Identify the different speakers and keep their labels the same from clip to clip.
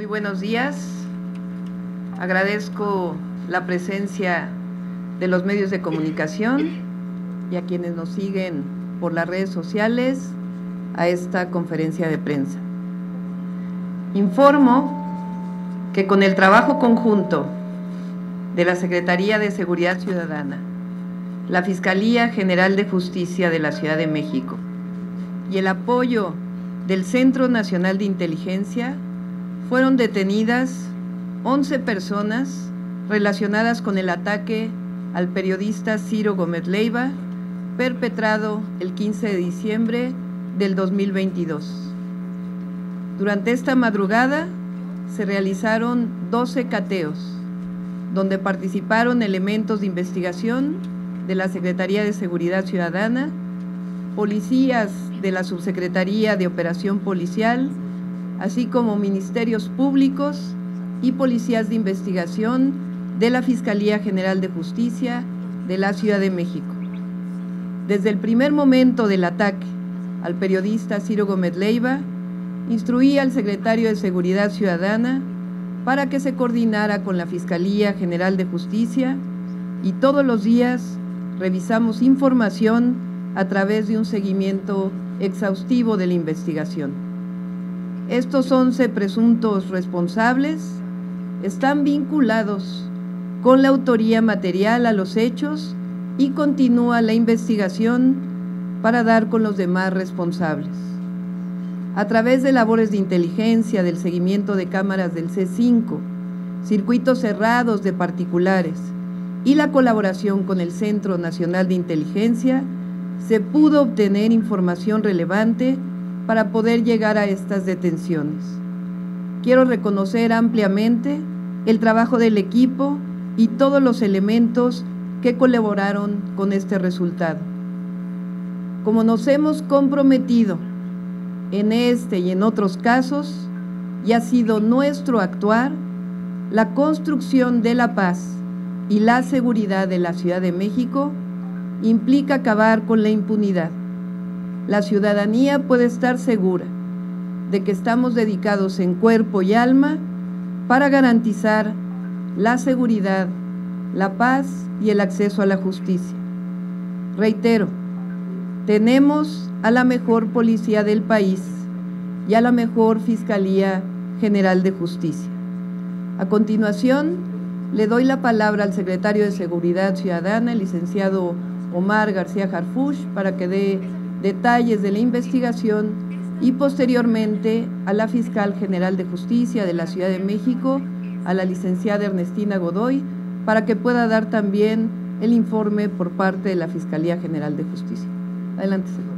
Speaker 1: Muy buenos días. Agradezco la presencia de los medios de comunicación y a quienes nos siguen por las redes sociales a esta conferencia de prensa. Informo que con el trabajo conjunto de la Secretaría de Seguridad Ciudadana, la Fiscalía General de Justicia de la Ciudad de México y el apoyo del Centro Nacional de Inteligencia, fueron detenidas 11 personas relacionadas con el ataque al periodista Ciro Gómez Leiva, perpetrado el 15 de diciembre del 2022. Durante esta madrugada se realizaron 12 cateos, donde participaron elementos de investigación de la Secretaría de Seguridad Ciudadana, policías de la Subsecretaría de Operación Policial, así como ministerios públicos y policías de investigación de la Fiscalía General de Justicia de la Ciudad de México. Desde el primer momento del ataque al periodista Ciro Gómez Leiva, instruí al secretario de Seguridad Ciudadana para que se coordinara con la Fiscalía General de Justicia y todos los días revisamos información a través de un seguimiento exhaustivo de la investigación. Estos 11 presuntos responsables están vinculados con la autoría material a los hechos y continúa la investigación para dar con los demás responsables. A través de labores de inteligencia, del seguimiento de cámaras del C5, circuitos cerrados de particulares y la colaboración con el Centro Nacional de Inteligencia, se pudo obtener información relevante para poder llegar a estas detenciones. Quiero reconocer ampliamente el trabajo del equipo y todos los elementos que colaboraron con este resultado. Como nos hemos comprometido en este y en otros casos, y ha sido nuestro actuar, la construcción de la paz y la seguridad de la Ciudad de México implica acabar con la impunidad. La ciudadanía puede estar segura de que estamos dedicados en cuerpo y alma para garantizar la seguridad, la paz y el acceso a la justicia. Reitero, tenemos a la mejor policía del país y a la mejor Fiscalía General de Justicia. A continuación, le doy la palabra al secretario de Seguridad Ciudadana, el licenciado Omar García Harfuch, para que dé detalles de la investigación y posteriormente a la Fiscal General de Justicia de la Ciudad de México, a la licenciada Ernestina Godoy, para que pueda dar también el informe por parte de la Fiscalía General de Justicia. Adelante, secretario.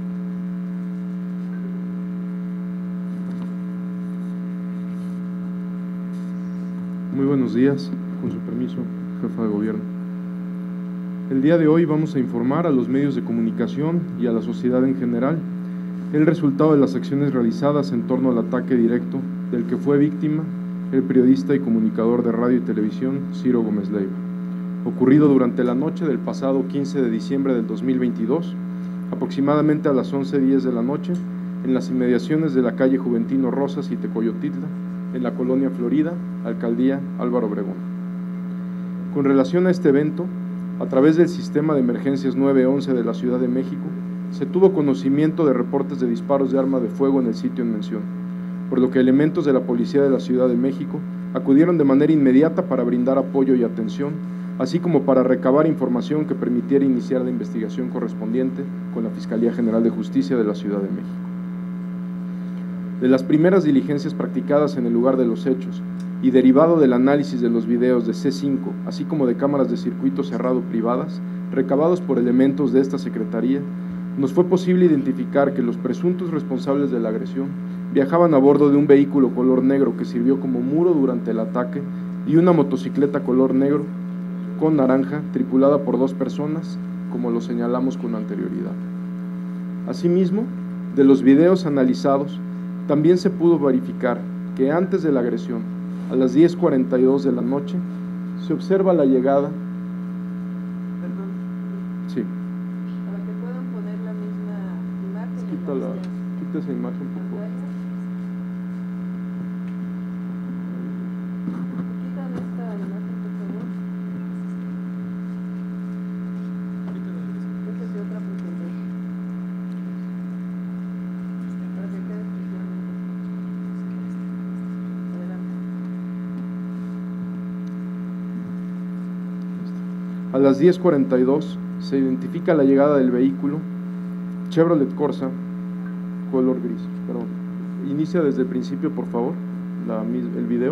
Speaker 2: Muy buenos días, con su permiso, jefa de gobierno. El día de hoy vamos a informar a los medios de comunicación y a la sociedad en general el resultado de las acciones realizadas en torno al ataque directo del que fue víctima el periodista y comunicador de radio y televisión Ciro Gómez Leiva, ocurrido durante la noche del pasado 15 de diciembre del 2022, aproximadamente a las 11:10 de la noche, en las inmediaciones de la calle Juventino Rosas y Tecoyotitla, en la colonia Florida, alcaldía Álvaro Obregón. Con relación a este evento, a través del sistema de emergencias 911 de la Ciudad de México, se tuvo conocimiento de reportes de disparos de arma de fuego en el sitio en mención, por lo que elementos de la Policía de la Ciudad de México acudieron de manera inmediata para brindar apoyo y atención, así como para recabar información que permitiera iniciar la investigación correspondiente con la Fiscalía General de Justicia de la Ciudad de México. De las primeras diligencias practicadas en el lugar de los hechos y derivado del análisis de los videos de C5, así como de cámaras de circuito cerrado privadas, recabados por elementos de esta Secretaría, nos fue posible identificar que los presuntos responsables de la agresión viajaban a bordo de un vehículo color negro que sirvió como muro durante el ataque y una motocicleta color negro con naranja tripulada por 2 personas, como lo señalamos con anterioridad. Asimismo, de los videos analizados, también se pudo verificar que antes de la agresión, a las 10:42 de la noche, se observa la llegada.
Speaker 1: Perdón.
Speaker 2: Sí.
Speaker 1: Para que puedan poner la misma imagen.
Speaker 2: Quita esa imagen, por favor. A las 10:42 se identifica la llegada del vehículo Chevrolet Corsa color gris. Perdón. Inicia desde el principio, por favor, el video.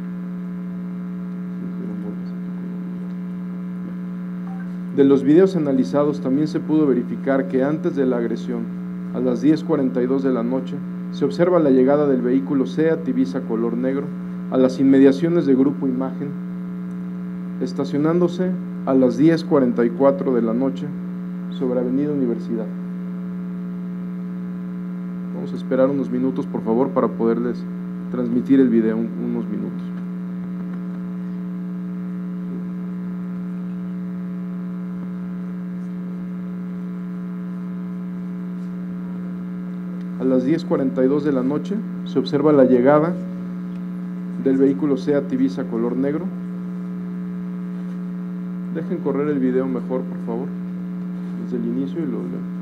Speaker 2: De los videos analizados también se pudo verificar que antes de la agresión, a las 10:42 de la noche, se observa la llegada del vehículo Seat Ibiza color negro a las inmediaciones de Grupo Imagen, estacionándose a las 10:44 de la noche sobre Avenida Universidad. Vamos a esperar unos minutos, por favor, para poderles transmitir el video, unos minutos. A las 10:42 de la noche se observa la llegada del vehículo Seat Ibiza color negro. Dejen correr el video mejor, por favor, desde el inicio y lo leo.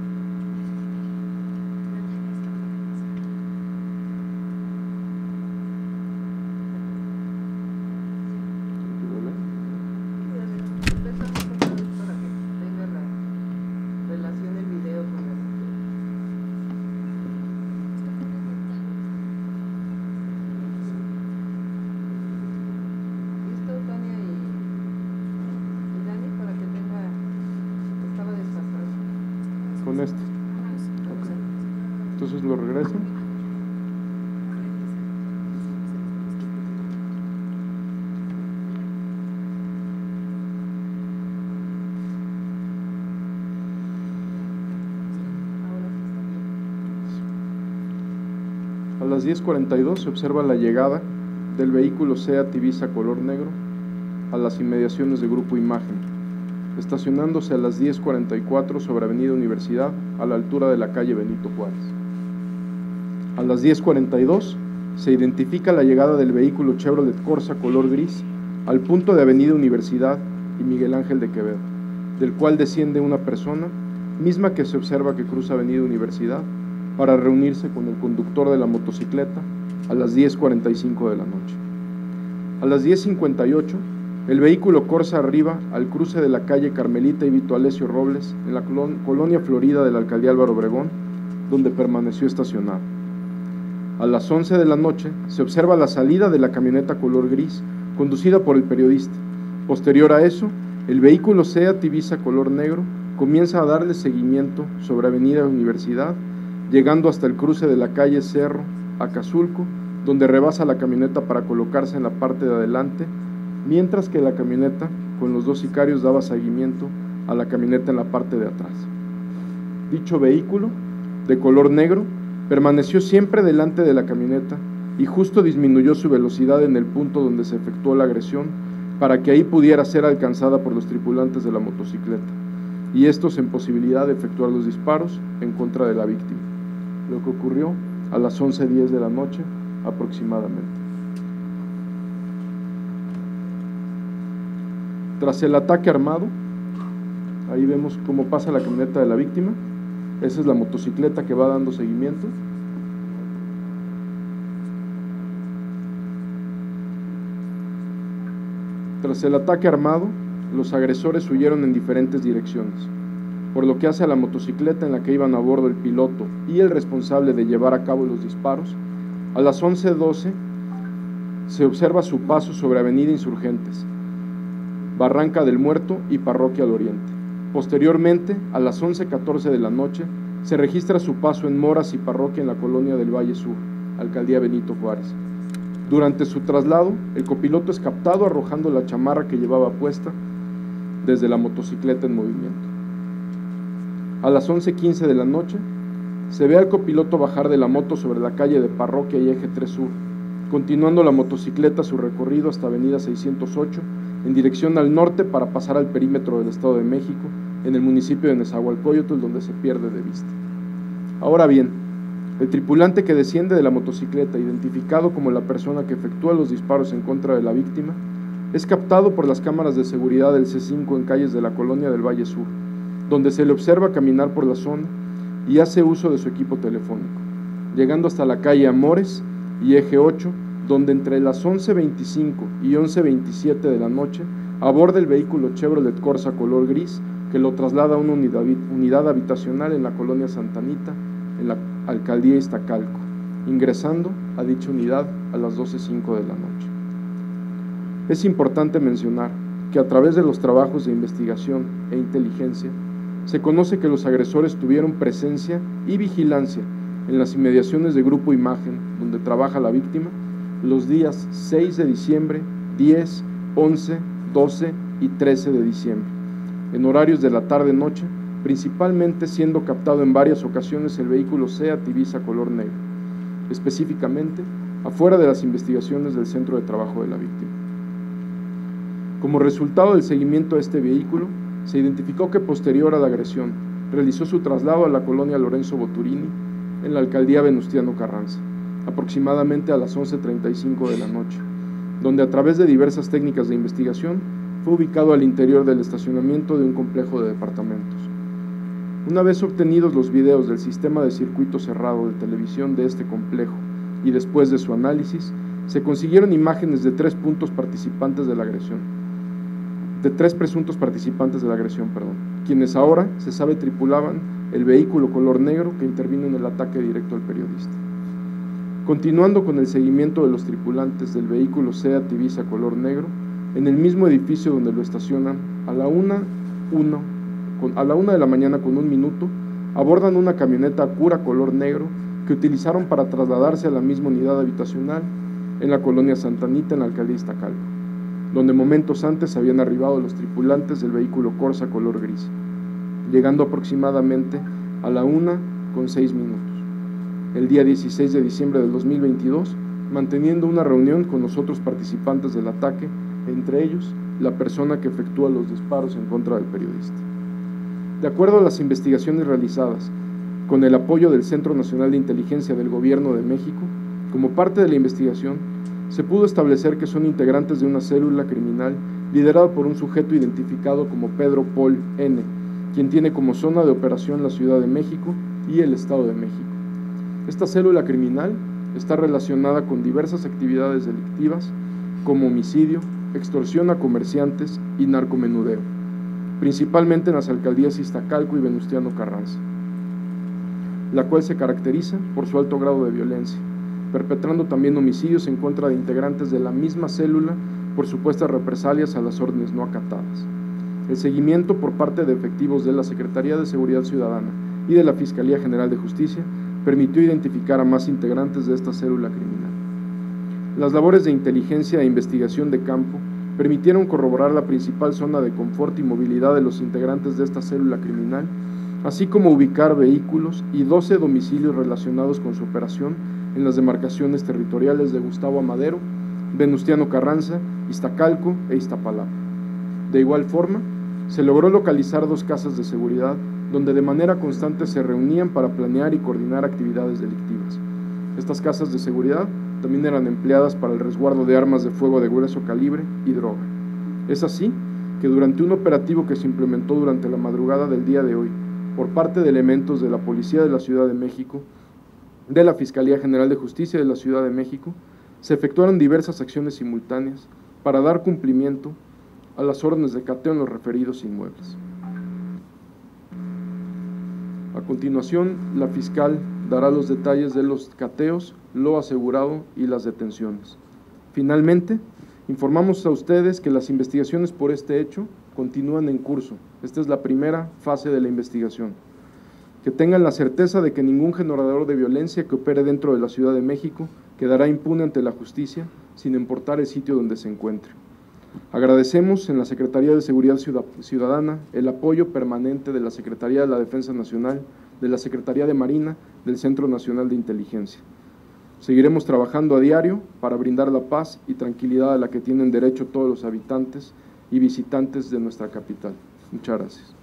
Speaker 2: Con este. Okay. Entonces lo regreso. A las 10:42 se observa la llegada del vehículo Seat Ibiza color negro a las inmediaciones de Grupo Imagen, estacionándose a las 10:44 sobre Avenida Universidad, a la altura de la calle Benito Juárez. A las 10:42 se identifica la llegada del vehículo Chevrolet Corsa color gris al punto de Avenida Universidad y Miguel Ángel de Quevedo, del cual desciende una persona, misma que se observa que cruza Avenida Universidad para reunirse con el conductor de la motocicleta a las 10:45 de la noche. A las 10:58, el vehículo Corsa arriba al cruce de la calle Carmelita y Vito Alessio Robles, en la colonia Florida de la alcaldía Álvaro Obregón, donde permaneció estacionado. A las 11 de la noche se observa la salida de la camioneta color gris, conducida por el periodista. Posterior a eso, el vehículo Seat Ibiza color negro comienza a darle seguimiento sobre Avenida Universidad, llegando hasta el cruce de la calle Cerro, Acazulco, donde rebasa la camioneta para colocarse en la parte de adelante, mientras que la camioneta con los dos sicarios daba seguimiento a la camioneta en la parte de atrás. Dicho vehículo, de color negro, permaneció siempre delante de la camioneta y justo disminuyó su velocidad en el punto donde se efectuó la agresión para que ahí pudiera ser alcanzada por los tripulantes de la motocicleta, y estos en posibilidad de efectuar los disparos en contra de la víctima, lo que ocurrió a las 11:10 de la noche aproximadamente. Tras el ataque armado, ahí vemos cómo pasa la camioneta de la víctima. Esa es la motocicleta que va dando seguimiento. Tras el ataque armado, los agresores huyeron en diferentes direcciones, por lo que hace a la motocicleta en la que iban a bordo el piloto y el responsable de llevar a cabo los disparos. A las 11:12 se observa su paso sobre Avenida Insurgentes, Barranca del Muerto y Parroquia al Oriente. Posteriormente, a las 11:14 de la noche, se registra su paso en Moras y Parroquia en la colonia del Valle Sur, alcaldía Benito Juárez. Durante su traslado, el copiloto es captado arrojando la chamarra que llevaba puesta desde la motocicleta en movimiento. A las 11:15 de la noche, se ve al copiloto bajar de la moto sobre la calle de Parroquia y Eje 3 Sur, continuando la motocicleta su recorrido hasta Avenida 608, en dirección al norte para pasar al perímetro del Estado de México, en el municipio de Nezahualcóyotl, donde se pierde de vista. Ahora bien, el tripulante que desciende de la motocicleta, identificado como la persona que efectúa los disparos en contra de la víctima, es captado por las cámaras de seguridad del C5 en calles de la colonia del Valle Sur, donde se le observa caminar por la zona y hace uso de su equipo telefónico, llegando hasta la calle Amores y Eje 8, donde entre las 11:25 y 11:27 de la noche aborda el vehículo Chevrolet Corsa color gris que lo traslada a una unidad habitacional en la colonia Santa Anita, en la alcaldía Iztacalco, ingresando a dicha unidad a las 12:05 de la noche. Es importante mencionar que a través de los trabajos de investigación e inteligencia se conoce que los agresores tuvieron presencia y vigilancia en las inmediaciones de Grupo Imagen, donde trabaja la víctima, los días 6 de diciembre, 10, 11, 12 y 13 de diciembre, en horarios de la tarde-noche, principalmente siendo captado en varias ocasiones el vehículo Seat Ibiza color negro, específicamente afuera de las investigaciones del centro de trabajo de la víctima. Como resultado del seguimiento a este vehículo, se identificó que posterior a la agresión realizó su traslado a la colonia Lorenzo Boturini en la alcaldía Venustiano Carranza, aproximadamente a las 11:35 de la noche, donde a través de diversas técnicas de investigación fue ubicado al interior del estacionamiento de un complejo de departamentos. Una vez obtenidos los videos del sistema de circuito cerrado de televisión de este complejo y después de su análisis, se consiguieron imágenes de tres presuntos participantes de la agresión, quienes ahora se sabe tripulaban el vehículo color negro que intervino en el ataque directo al periodista. Continuando con el seguimiento de los tripulantes del vehículo Seat Ibiza color negro, en el mismo edificio donde lo estacionan, a la 1 de la mañana con 1 minuto, abordan una camioneta Acura color negro que utilizaron para trasladarse a la misma unidad habitacional en la colonia Santa Anita, en la alcaldía Iztacalco, donde momentos antes habían arribado los tripulantes del vehículo Corsa color gris, llegando aproximadamente a la 1:06 el día 16 de diciembre del 2022, manteniendo una reunión con los otros participantes del ataque, entre ellos la persona que efectúa los disparos en contra del periodista. De acuerdo a las investigaciones realizadas, con el apoyo del Centro Nacional de Inteligencia del Gobierno de México, como parte de la investigación, se pudo establecer que son integrantes de una célula criminal liderada por un sujeto identificado como Pedro Paul N., quien tiene como zona de operación la Ciudad de México y el Estado de México. Esta célula criminal está relacionada con diversas actividades delictivas como homicidio, extorsión a comerciantes y narcomenudeo, principalmente en las alcaldías Iztacalco y Venustiano Carranza, la cual se caracteriza por su alto grado de violencia, perpetrando también homicidios en contra de integrantes de la misma célula por supuestas represalias a las órdenes no acatadas. El seguimiento por parte de efectivos de la Secretaría de Seguridad Ciudadana y de la Fiscalía General de Justicia permitió identificar a más integrantes de esta célula criminal. Las labores de inteligencia e investigación de campo permitieron corroborar la principal zona de confort y movilidad de los integrantes de esta célula criminal, así como ubicar vehículos y 12 domicilios relacionados con su operación en las demarcaciones territoriales de Gustavo Amadero, Venustiano Carranza, Iztacalco e Iztapalapa. De igual forma, se logró localizar 2 casas de seguridad donde de manera constante se reunían para planear y coordinar actividades delictivas. Estas casas de seguridad también eran empleadas para el resguardo de armas de fuego de grueso calibre y droga. Es así que durante un operativo que se implementó durante la madrugada del día de hoy por parte de elementos de la Policía de la Ciudad de México, de la Fiscalía General de Justicia de la Ciudad de México, se efectuaron diversas acciones simultáneas para dar cumplimiento a las órdenes de cateo en los referidos inmuebles. A continuación, la fiscal dará los detalles de los cateos, lo asegurado y las detenciones. Finalmente, informamos a ustedes que las investigaciones por este hecho continúan en curso. Esta es la primera fase de la investigación. Que tengan la certeza de que ningún generador de violencia que opere dentro de la Ciudad de México quedará impune ante la justicia, sin importar el sitio donde se encuentre. Agradecemos en la Secretaría de Seguridad Ciudadana el apoyo permanente de la Secretaría de la Defensa Nacional, de la Secretaría de Marina, del Centro Nacional de Inteligencia. Seguiremos trabajando a diario para brindar la paz y tranquilidad a la que tienen derecho todos los habitantes y visitantes de nuestra capital. Muchas gracias.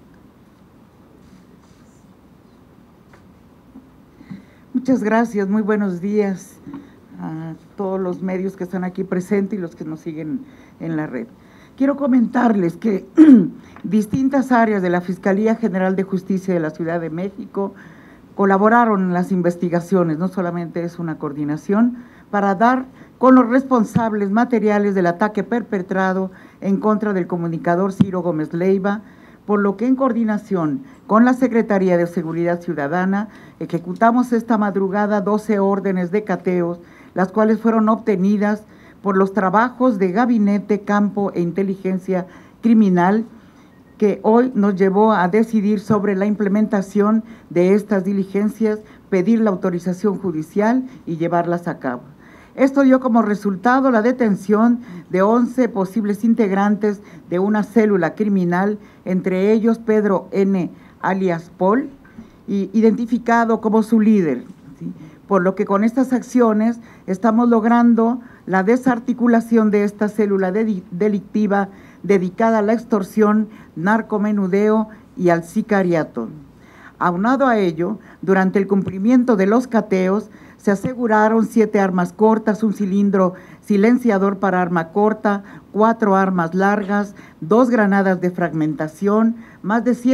Speaker 3: Muchas gracias, muy buenos días a todos los medios que están aquí presentes y los que nos siguen en la red. Quiero comentarles que distintas áreas de la Fiscalía General de Justicia de la Ciudad de México colaboraron en las investigaciones, no solamente es una coordinación, para dar con los responsables materiales del ataque perpetrado en contra del comunicador Ciro Gómez Leiva, por lo que en coordinación con la Secretaría de Seguridad Ciudadana ejecutamos esta madrugada 12 órdenes de cateos, las cuales fueron obtenidas por los trabajos de Gabinete, Campo e Inteligencia Criminal, que hoy nos llevó a decidir sobre la implementación de estas diligencias, pedir la autorización judicial y llevarlas a cabo. Esto dio como resultado la detención de 11 posibles integrantes de una célula criminal, entre ellos Pedro N., alias Paul, identificado como su líder, ¿sí? Por lo que con estas acciones estamos logrando la desarticulación de esta célula delictiva dedicada a la extorsión, narcomenudeo y al sicariato. Aunado a ello, durante el cumplimiento de los cateos, se aseguraron 7 armas cortas, un cilindro silenciador para arma corta, 4 armas largas, 2 granadas de fragmentación, más de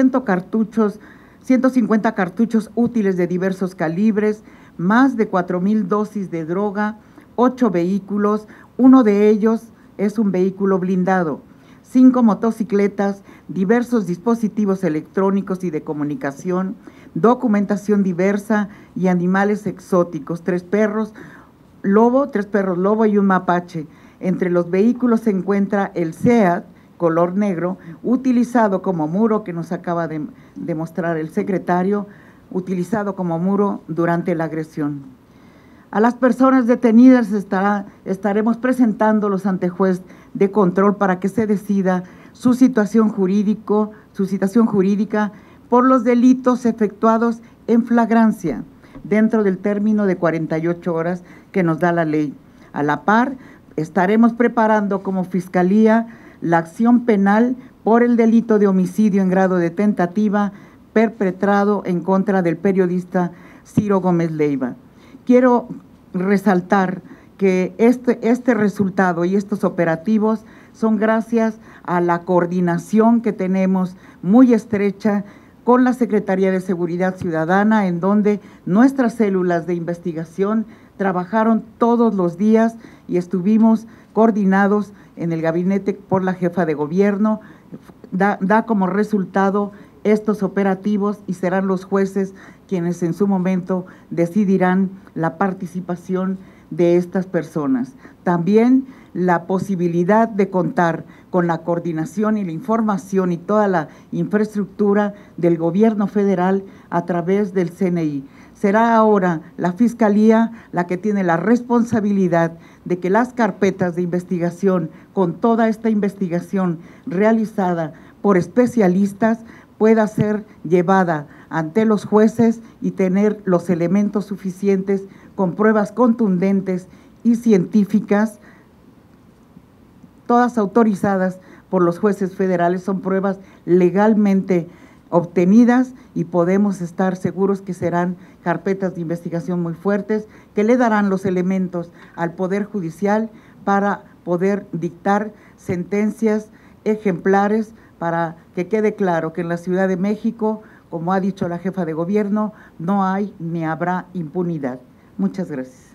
Speaker 3: 150 cartuchos útiles de diversos calibres, más de 4,000 dosis de droga, 8 vehículos, uno de ellos es un vehículo blindado, 5 motocicletas, diversos dispositivos electrónicos y de comunicación, documentación diversa y animales exóticos, 3 perros lobo y un mapache. Entre los vehículos se encuentra el SEAT, color negro, utilizado como muro, que nos acaba de mostrar el secretario, utilizado como muro durante la agresión. A las personas detenidas estaremos presentándolos ante juez de control para que se decida su situación jurídica por los delitos efectuados en flagrancia dentro del término de 48 horas que nos da la ley. A la par, estaremos preparando como Fiscalía la acción penal por el delito de homicidio en grado de tentativa perpetrado en contra del periodista Ciro Gómez Leiva. Quiero resaltar que este resultado y estos operativos son gracias a la coordinación que tenemos muy estrecha con la Secretaría de Seguridad Ciudadana, en donde nuestras células de investigación trabajaron todos los días y estuvimos coordinados en el gabinete por la jefa de gobierno. Da como resultado estos operativos y serán los jueces quienes en su momento decidirán la participación de estas personas. También la posibilidad de contar con la coordinación y la información y toda la infraestructura del gobierno federal a través del CNI. Será ahora la Fiscalía la que tiene la responsabilidad de que las carpetas de investigación, con toda esta investigación realizada por especialistas, pueda ser llevada ante los jueces y tener los elementos suficientes con pruebas contundentes y científicas, todas autorizadas por los jueces federales. Son pruebas legalmente obtenidas y podemos estar seguros que serán carpetas de investigación muy fuertes que le darán los elementos al Poder Judicial para poder dictar sentencias ejemplares, para que quede claro que en la Ciudad de México, como ha dicho la jefa de gobierno, no hay ni habrá impunidad. Muchas gracias.